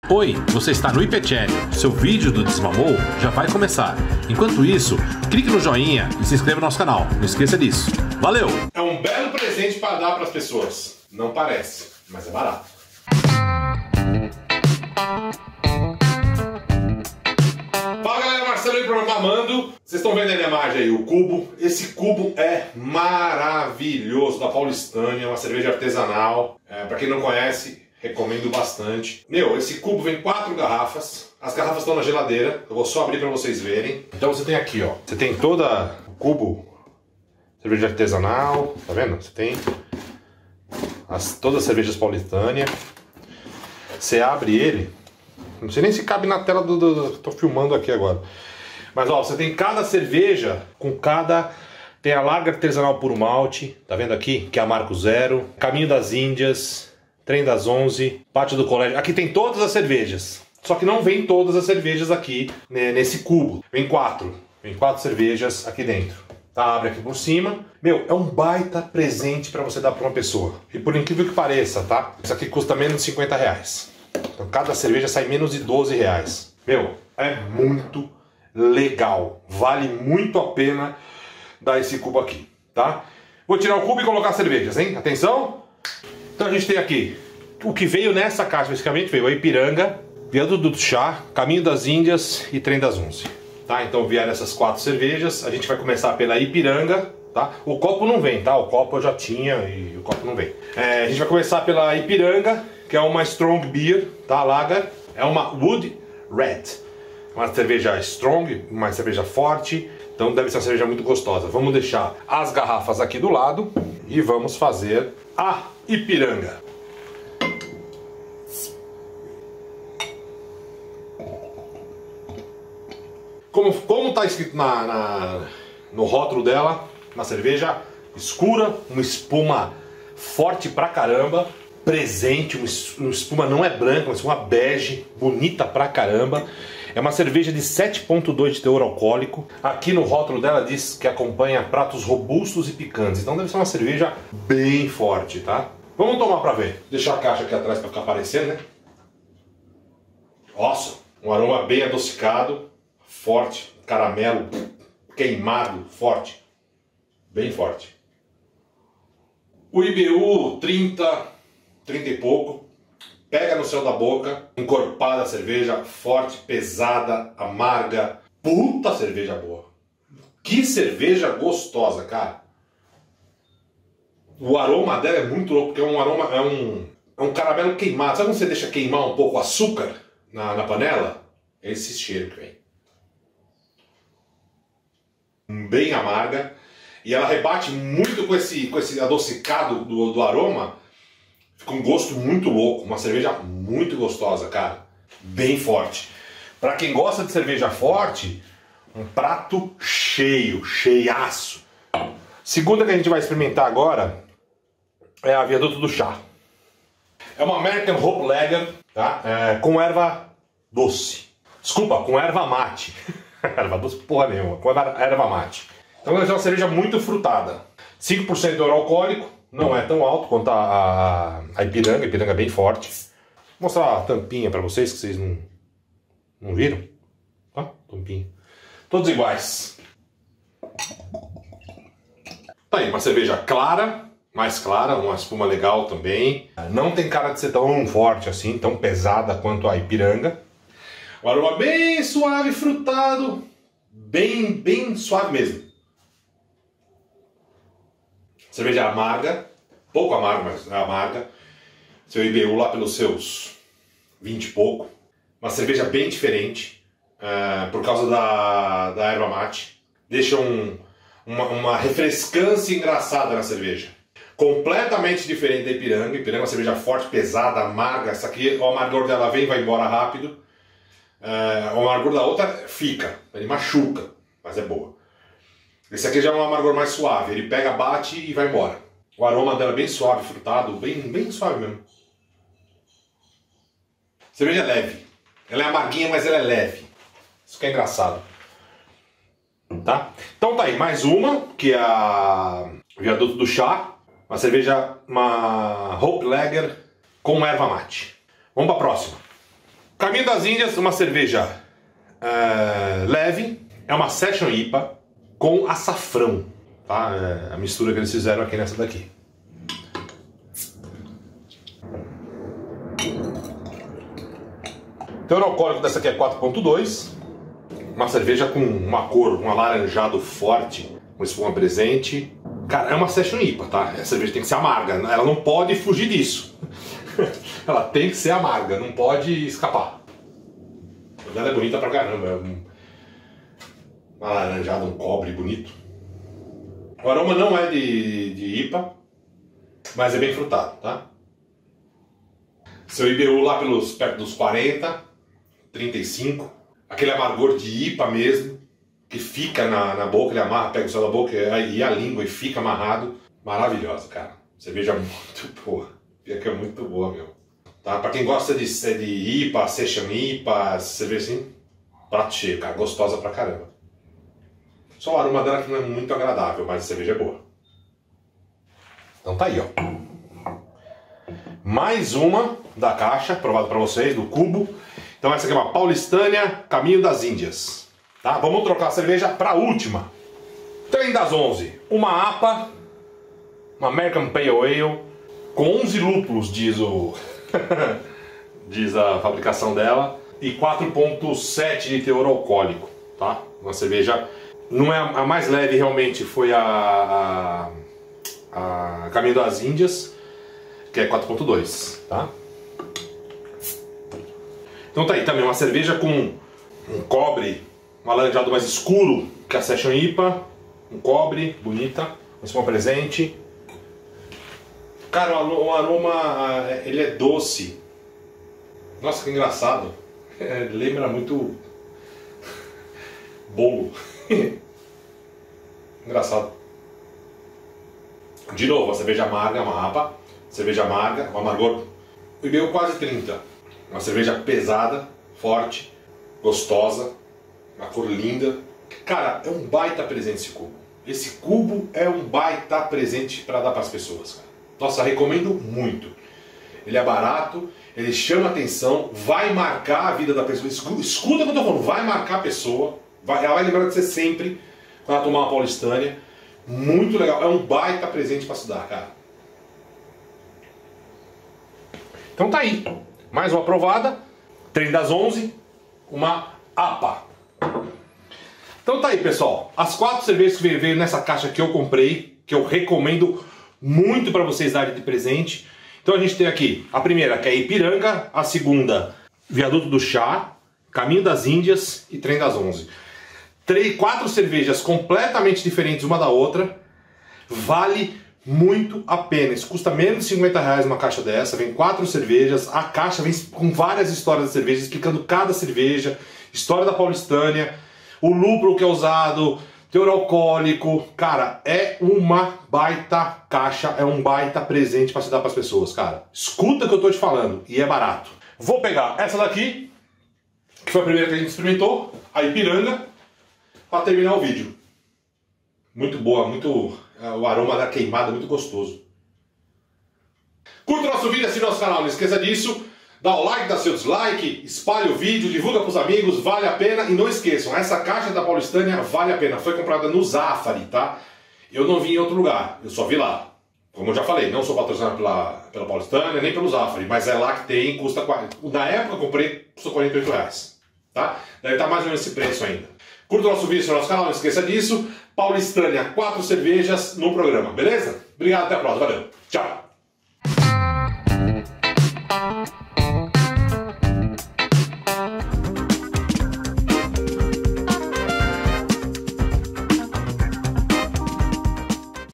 Oi, você está no IPChannel. Seu vídeo do Desmamou já vai começar. Enquanto isso, clique no joinha e se inscreva no nosso canal. Não esqueça disso. Valeu! É um belo presente para dar para as pessoas. Não parece, mas é barato. Fala galera, Marcelo aí para o Amando. Vocês estão vendo a imagem aí, o cubo. Esse cubo é maravilhoso, da Paulistânia, uma cerveja artesanal. Para quem não conhece, recomendo bastante. Meu, esse cubo vem 4 garrafas. As garrafas estão na geladeira. Eu vou só abrir para vocês verem. Então você tem aqui, ó. Você tem toda o cubo, cerveja artesanal. Tá vendo? Você tem todas as cervejas Paulistânia. Você abre ele. Não sei nem se cabe na tela tô filmando aqui agora. Mas ó, você tem cada cerveja com cada... Tem a Lager Artesanal Puro Malte. Tá vendo aqui? Que é a Marco Zero. Caminho das Índias. Trem das 11, Pátio do Colégio. Aqui tem todas as cervejas. Só que não vem todas as cervejas aqui, né, nesse cubo. Vem 4. Vem 4 cervejas aqui dentro. Tá, abre aqui por cima. Meu, é um baita presente para você dar para uma pessoa. E por incrível que pareça, tá? Isso aqui custa menos de 50 reais. Então cada cerveja sai menos de 12 reais. Meu, é muito legal. Vale muito a pena dar esse cubo aqui, tá? Vou tirar o cubo e colocar as cervejas, hein? Atenção! Então a gente tem aqui, o que veio nessa caixa basicamente veio a Ipiranga, Viaduto do Chá, Caminho das Índias e Trem das 11. Tá? Então vieram essas 4 cervejas, a gente vai começar pela Ipiranga, tá? O copo não vem, tá? O copo eu já tinha e o copo não vem. A gente vai começar pela Ipiranga, que é uma Strong Beer, tá? Lager, é uma Wood Red. Uma cerveja strong, uma cerveja forte, então deve ser uma cerveja muito gostosa. Vamos deixar as garrafas aqui do lado e vamos fazer a Ipiranga. Como tá escrito no rótulo dela, uma cerveja escura, uma espuma forte pra caramba, presente, uma espuma não é branca, uma espuma bege, bonita pra caramba. É uma cerveja de 7,2 de teor alcoólico. Aqui no rótulo dela diz que acompanha pratos robustos e picantes. Então deve ser uma cerveja bem forte, tá? Vamos tomar pra ver. Deixar a caixa aqui atrás pra ficar aparecendo, né? Nossa, um aroma bem adocicado, forte, caramelo queimado, forte. Bem forte. O IBU 30 e pouco. Pega no céu da boca, encorpada a cerveja, forte, pesada, amarga. Puta cerveja boa. Que cerveja gostosa, cara. O aroma dela é muito louco, porque é um aroma, é um caramelo queimado. Sabe quando você deixa queimar um pouco o açúcar na panela? É esse cheiro que vem. Bem amarga. E ela rebate muito com esse adocicado do aroma. Fica um gosto muito louco, uma cerveja muito gostosa, cara. Bem forte. Para quem gosta de cerveja forte, um prato cheio, cheiaço. Segunda que a gente vai experimentar agora é a Viaduto do Chá. É uma American Hope Lager, tá? Com erva doce. Desculpa, com erva mate. Erva doce porra nenhuma, com erva mate. Então é uma cerveja muito frutada. 5% de teor alcoólico. Não é tão alto quanto a Ipiranga. A Ipiranga é bem forte. Vou mostrar a tampinha para vocês, que vocês não viram. Tá? Tampinha. Todos iguais. Tá aí, uma cerveja clara, mais clara, uma espuma legal também. Não tem cara de ser tão forte assim, tão pesada quanto a Ipiranga. O aroma bem suave, frutado. Bem suave mesmo. Cerveja amarga, pouco amarga, mas é amarga. Seu IBU lá pelos seus 20 e pouco. Uma cerveja bem diferente, por causa da erva mate. Deixa uma refrescância engraçada na cerveja. Completamente diferente da Ipiranga. Ipiranga é uma cerveja forte, pesada, amarga. Essa aqui, o amargor dela vem e vai embora rápido. O amargor da outra fica, ele machuca, mas é boa. Esse aqui já é um amargor mais suave, ele pega, bate e vai embora. O aroma dela é bem suave, frutado, bem suave mesmo. Cerveja leve. Ela é amarguinha, mas ela é leve. Isso que é engraçado. Tá? Então tá aí, mais uma, que é a Viaduto do Chá. Uma cerveja, uma Hope Lager com erva mate. Vamos pra próxima. Caminho das Índias, uma cerveja leve, é uma Session IPA com açafrão, tá? É a mistura que eles fizeram aqui nessa daqui. O teor alcoólico dessa aqui é 4,2. Uma cerveja com uma cor, um alaranjado forte, com espuma presente. Cara, é uma Session IPA, tá? A cerveja tem que ser amarga, ela não pode fugir disso. Ela tem que ser amarga, não pode escapar. Ela é bonita pra caramba, é um alaranjado, um cobre bonito. O aroma não é de IPA, mas é bem frutado, tá? Seu IBU lá perto dos 40, 35. Aquele amargor de IPA mesmo, que fica na boca, ele amarra, pega o céu da boca e a língua e fica amarrado. Maravilhosa, cara. Cerveja muito boa. Pior que é muito boa, meu. Tá? Pra quem gosta de IPA, Session IPA, cerveja assim, prato cheio, cara. Gostosa pra caramba. Só o aroma dela que não é muito agradável, mas a cerveja é boa. Então tá aí, ó. Mais uma da caixa, provado pra vocês, do Cubo. Então essa aqui é uma Paulistânia, Caminho das Índias. Tá? Vamos trocar a cerveja para a última. Trem das 11. Uma APA, uma American Pale Ale, com 11 lúpulos, diz a fabricação dela, e 4,7 de teor alcoólico. Tá? Uma cerveja, não é a mais leve realmente, foi a Caminho das Índias, que é 4,2. Tá? Então tá aí também uma cerveja com um cobre, um alaranjado mais escuro que a Session IPA, um cobre, bonita, um espuma presente. Cara, o aroma, ele é doce. Nossa, que engraçado. Lembra muito bolo. Engraçado. De novo, a cerveja amarga, uma APA, cerveja amarga, um amargor, o IBU quase 30. Uma cerveja pesada, forte, gostosa, uma cor linda. Cara, é um baita presente esse cubo. Esse cubo é um baita presente para dar para as pessoas, cara. Nossa, recomendo muito. Ele é barato, ele chama atenção, vai marcar a vida da pessoa. Escuta o que eu tô falando, vai marcar a pessoa. Ela vai lembrar de você sempre quando ela tomar uma Paulistânia. Muito legal, é um baita presente para se dar, cara. Então tá aí. Mais uma aprovada, Trem das 11, uma APA. Então tá aí, pessoal. As 4 cervejas que veio nessa caixa que eu comprei, que eu recomendo muito para vocês darem de presente. Então a gente tem aqui a primeira, que é Ipiranga, a segunda, Viaduto do Chá, Caminho das Índias e Trem das 11. 4 cervejas completamente diferentes uma da outra. Vale muito a pena. Isso custa menos de 50 reais uma caixa dessa. Vem 4 cervejas. A caixa vem com várias histórias de cerveja, explicando cada cerveja, história da Paulistânia, o lúpulo que é usado, teor alcoólico. Cara, é uma baita caixa, é um baita presente para se dar para as pessoas, cara. Escuta o que eu tô te falando e é barato. Vou pegar essa daqui, que foi a primeira que a gente experimentou, a Ipiranga, para terminar o vídeo. Muito boa, o aroma da queimada, muito gostoso. Curta o nosso vídeo, assine nosso canal, não esqueça disso. Dá o like, dá seu dislike, espalhe o vídeo, divulga para os amigos, vale a pena. E não esqueçam, essa caixa da Paulistânia vale a pena. Foi comprada no Zafari, tá? Eu não vi em outro lugar, eu só vi lá. Como eu já falei, não sou patrocinado pela Paulistânia, nem pelo Zafari, mas é lá que tem, custa... Na época eu comprei, custou 48 reais, tá? Deve estar mais ou menos esse preço ainda. Curta o nosso vídeo no nosso canal, não esqueça disso. Paulistânia, 4 cervejas no programa, beleza? Obrigado, até a próxima, valeu, tchau!